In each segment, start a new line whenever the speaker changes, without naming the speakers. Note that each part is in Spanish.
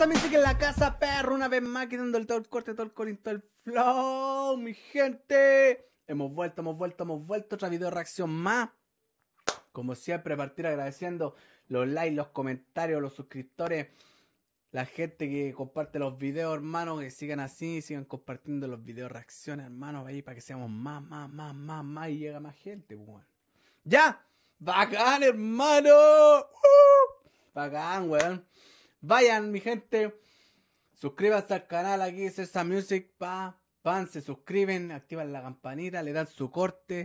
César Music en la casa, perro, una vez más quitando todo el corte, todo el corinto, el flow, mi gente. Hemos vuelto, otra video reacción más. Como siempre, partir agradeciendo los likes, los comentarios, los suscriptores, la gente que comparte los videos, hermano, que sigan así, sigan compartiendo los videos reacciones, hermano, ahí para que seamos más y llega más gente, pues. ¡Ya! ¡Bacán, hermano! Bacán, weón. Vayan, mi gente, suscríbanse al canal aquí, César Music, van, se suscriben, activan la campanita, le dan su corte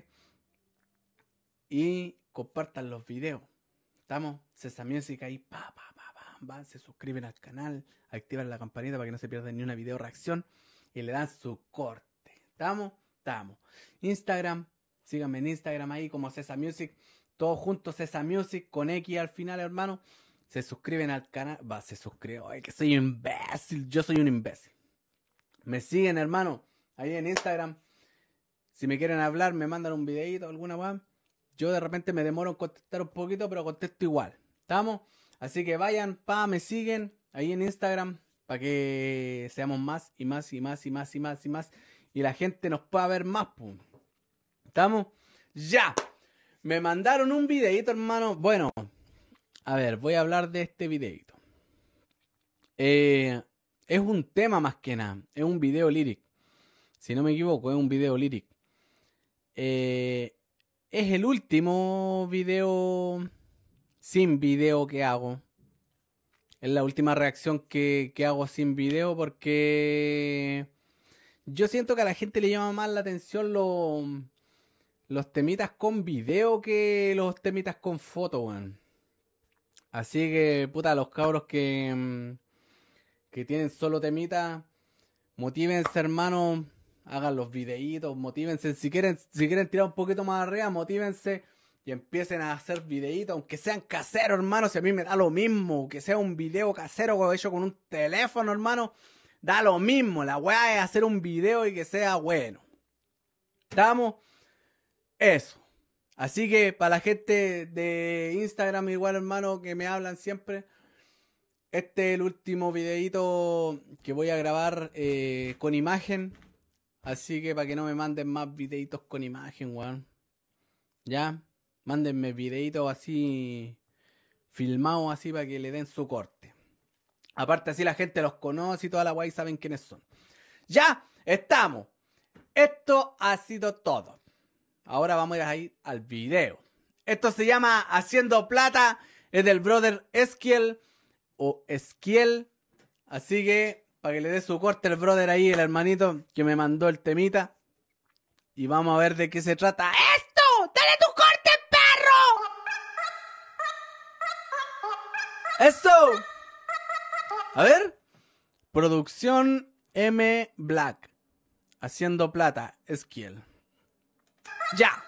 y compartan los videos. ¿Estamos? César Music ahí, van, se suscriben al canal, activan la campanita para que no se pierdan ni una video reacción y le dan su corte. ¿Estamos? Estamos. Instagram, síganme en Instagram ahí como César Music, todos juntos César Music con X al final, hermano. Se suscriben al canal. Se suscriben. Ay, que soy un imbécil. Yo soy un imbécil. Me siguen, hermano. Ahí en Instagram. Si me quieren hablar, me mandan un videito, alguna weá. Yo de repente me demoro en contestar un poquito, pero contesto igual. ¿Estamos? Así que vayan, me siguen ahí en Instagram. Para que seamos más y más. Y la gente nos pueda ver más, pum. ¿Estamos? ¡Ya! Me mandaron un videito, hermano. Bueno. A ver, voy a hablar de este videito. Es un tema más que nada. Es un video lyric. Si no me equivoco, es un video lyric. Es el último video sin video que hago. Es la última reacción que hago sin video porque yo siento que a la gente le llama más la atención los temitas con video que los temitas con foto, weón. Así que, puta, los cabros que tienen solo temita, motívense, hermano, hagan los videitos, motívense. Si quieren tirar un poquito más arriba, motívense y empiecen a hacer videitos, aunque sean caseros, hermano. Si a mí me da lo mismo, que sea un video casero hecho con un teléfono, hermano, da lo mismo. La weá es hacer un video y que sea bueno. ¿Estamos? Eso. Así que para la gente de Instagram igual, hermano, que me hablan siempre, este es el último videito que voy a grabar con imagen. Así que para que no me manden más videitos con imagen, weón. Ya, mándenme videitos así, filmados así para que le den su corte. Aparte así la gente los conoce y toda la guay saben quiénes son. Ya, estamos. Esto ha sido todo. Ahora vamos a ir al video. Esto se llama Haciendo Plata. Es del brother Esquiel o Esquiel. Así que para que le dé su corte el brother ahí, el hermanito que me mandó el temita. Y vamos a ver de qué se trata esto. ¡Dale tu corte, perro! ¡Eso! A ver. Producción M Black. Haciendo Plata, Esquiel. ¡Ya!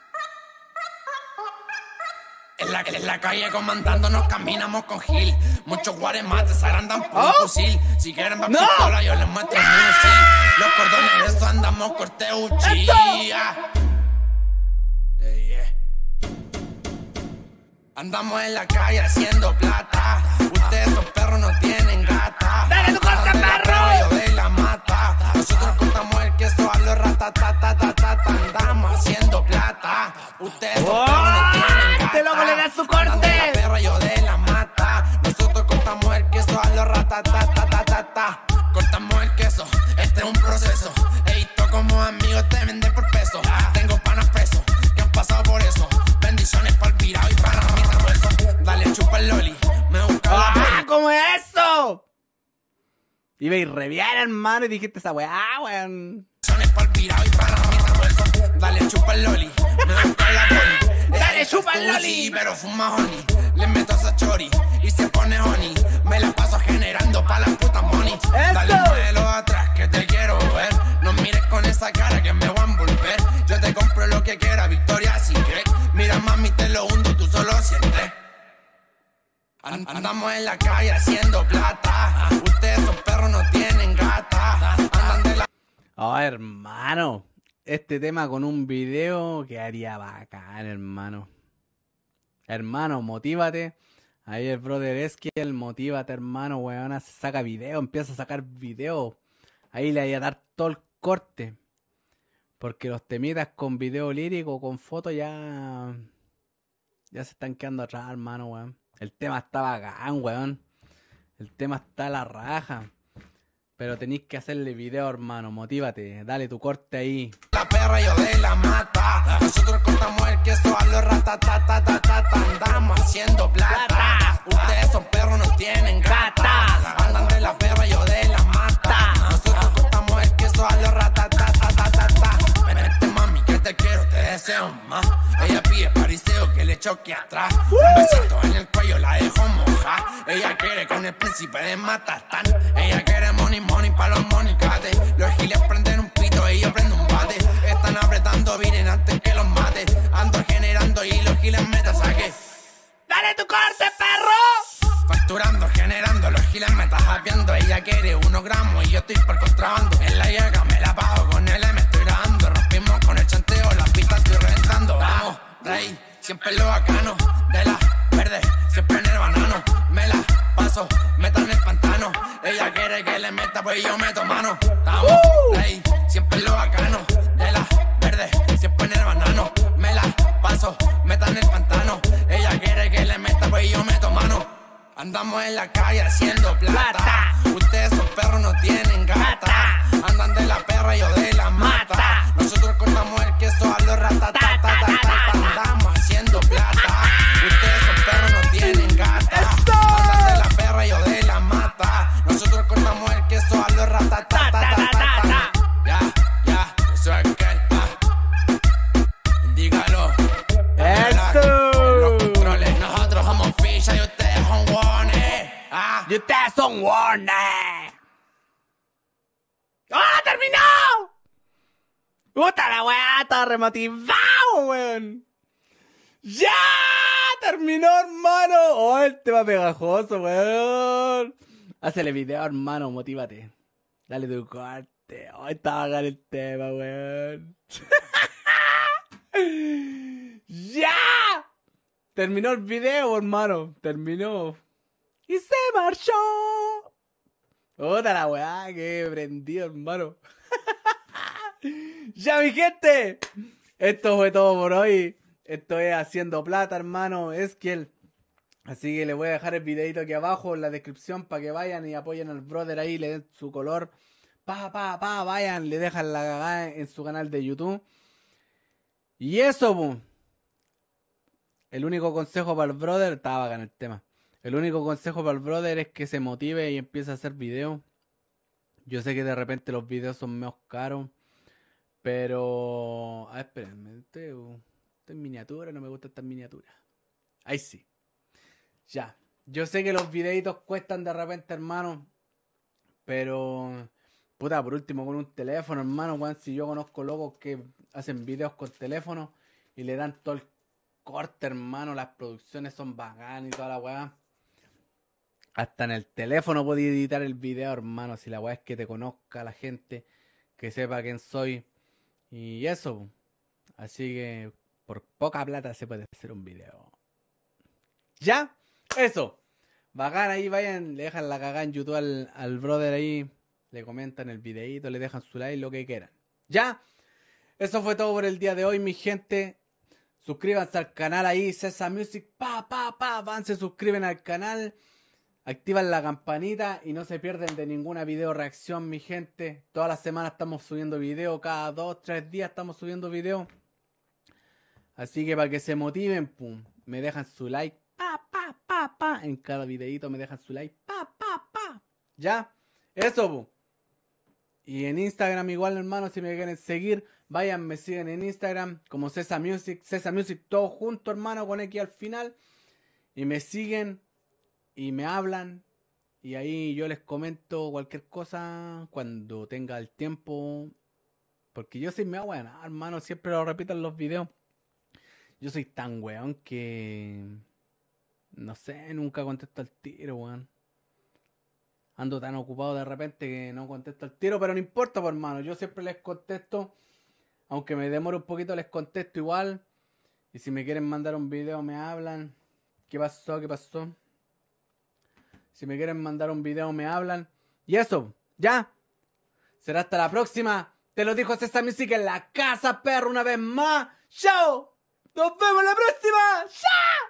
En la calle comandándonos caminamos con Gil. Muchos guaremates se agrandan por un fusil. Si quieren ver pistola yo les muestro mi fusil. Los cordones eso andamos corte uchilla. Andamos en la calle haciendo plata. Ustedes esos perros no tienen gata.
¡Dale tu corte, perro!
Yo de la mata. Nosotros cortamos el queso a los ratatatata. Andamos haciendo plata. Ustedes esos perros no tienen gata.
Este loco le da su corte.
Perro yo de la mata. Nosotros cortamos el queso a los ratatatata. Cortamos el queso, este es un proceso. Esto como amigos te venden por peso. Tengo panas presos que han pasado por eso. Bendiciones para el virado y para mí eso. Dale chupa el loli, me busca la poli.
¿Cómo es eso? Iba a ir re bien, hermano, y dijiste esa weá, weón.
Bendiciones para el virado y para mí eso. Dale chupa el loli, me busca la poli.
Dale chupa el loli.
Pero fuma honey, le meto a esa chori y se pone honey. Me la paso generando pa' la puta money. Dale muévelo atrás que te quiero ver. No mires con esa cara que me voy a envolver. Yo te compro lo que quiera, Victoria Secret. Mira mami te lo hundo, tú solo sientes. Andamos en la calle haciendo plata. Ustedes esos perros no tienen gata. Andan de la...
Oh, hermano. Este tema con un video quedaría bacán, hermano. Hermano, motívate. Ahí el brother Eskiel, motívate hermano, weón, saca video, empieza a sacar video. Ahí le voy a dar todo el corte. Porque los temitas con video lírico, con foto ya se están quedando atrás, hermano, weón. El tema está bacán, weón. El tema está a la raja. Pero tenéis que hacerle video, hermano. Motívate, dale tu corte ahí.
La perra yo de la mata. Nosotros cortamos el queso a los ratatatatata. Andamos haciendo plata. Ustedes son perros, no tienen gata. Andan de la perra yo de la mata. Nosotros cortamos el queso a los ratatatatata. Vente mami que te quiero, te deseo más. Ella pide pariseo que le choque atrás. Un besito en el cuello la dejo mojar. Ella quiere con el príncipe de Matatán. Ella quiere money pa' los monicates. Los giles prenden un pito y yo prendo un bate. Están apretando, vienen antes que los mate. Ando generando y los giles meta saque. ¡Dale tu corte, perro! Facturando, generando, los giles me estás japeando. Ella quiere 1 gramo y yo estoy por contrabando. En la llega, me la pago, con él me estoy grabando. Rompimos con el chanteo, las pistas estoy reventando. Vamos, rey, siempre lo bacano. De la verde, siempre en el banano. Me la paso, meta en el pantano. Ella quiere que le meta, pues yo meto mano. Vamos, rey, siempre lo bacano. De la verde, siempre en el banano. Me la paso, meta en el pantano. Ella quiere que le meta, pues yo meto mano. Andamos en la calle haciendo plata. Ustedes son perros, no tienen gata. Andan de la perra, yo de la mata. Nosotros cortamos el queso a los ratatatatata. Andamos haciendo plata. Ustedes son perros, no tienen gata. Andan de la perra, yo de la mata. Nosotros cortamos el queso a los ratatatatata. Ya, eso es que indígalo. Los controles, nosotros somos ficha y ustedes son warnes.
Y ustedes son Warner. ¡Ah, terminó! ¡Puta la weá! Está remotivado, weón. ¡Ya! ¡Terminó, hermano! ¡Oh, el tema pegajoso, weón! Hazle video, hermano, motívate. Dale tu corte. ¡Oh, está bacán el tema, weón! ¡Ya! Terminó el video, hermano. Terminó. Y se marchó. Puta la weá, que prendido, hermano. Ya, mi gente. Esto fue todo por hoy. Esto es Haciendo Plata, hermano. Eskiel. Así que les voy a dejar el videito aquí abajo en la descripción para que vayan y apoyen al brother ahí, le den su color. Vayan, le dejan la cagada en su canal de YouTube. Y eso, boom. El único consejo para el brother, estaba bacán el tema. El único consejo para el brother es que se motive y empiece a hacer videos. Yo sé que de repente los videos son menos caros. Pero... Ah, espérenme. Estoy en miniatura, no me gusta esta miniatura. Ahí sí. Ya. Yo sé que los videitos cuestan de repente, hermano. Pero... Puta, por último con un teléfono, hermano. Juan, si yo conozco locos que hacen videos con teléfono y le dan todo el corte, hermano. Las producciones son bacanas y toda la weá. Hasta en el teléfono podía editar el video, hermano. Si la weá es que te conozca la gente, que sepa quién soy. Y eso. Así que por poca plata se puede hacer un video. ¿Ya? Eso. Bacán, ahí vayan, le dejan la cagada en YouTube al brother ahí. Le comentan el videito, le dejan su like, lo que quieran. ¿Ya? Eso fue todo por el día de hoy, mi gente. Suscríbanse al canal ahí, Cesa Music. Van, se suscriben al canal. Activan la campanita y no se pierden de ninguna video reacción, mi gente. Todas las semanas estamos subiendo video. Cada 2-3 días estamos subiendo video. Así que para que se motiven, pum, me dejan su like. En cada videito me dejan su like. ¿Ya? Eso, pum. Y en Instagram igual, hermano, si me quieren seguir, vayan, me siguen en Instagram como Cesa Music todo junto, hermano, con X al final. Y me siguen y me hablan. Y ahí yo les comento cualquier cosa cuando tenga el tiempo. Porque yo soy mega weón, hermano, siempre lo repito en los videos. Yo soy tan weón que... No sé, nunca contesto al tiro, weón. Ando tan ocupado de repente que no contesto al tiro, pero no importa, pues, hermano. Yo siempre les contesto. Aunque me demore un poquito, les contesto igual. Y si me quieren mandar un video, me hablan. ¿Qué pasó? ¿Qué pasó? Si me quieren mandar un video, me hablan. Y eso, ya. Será hasta la próxima. Te lo dijo César Music en la casa, perro, una vez más. ¡Chao! ¡Nos vemos la próxima! ¡Chao!